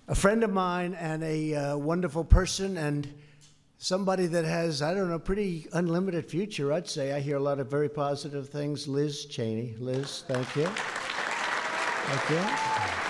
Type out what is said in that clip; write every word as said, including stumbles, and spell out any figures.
a friend of mine and a uh, wonderful person and somebody that has, I don't know, pretty unlimited future, I'd say. I hear a lot of very positive things. Liz Cheney. Liz, thank you. Thank you.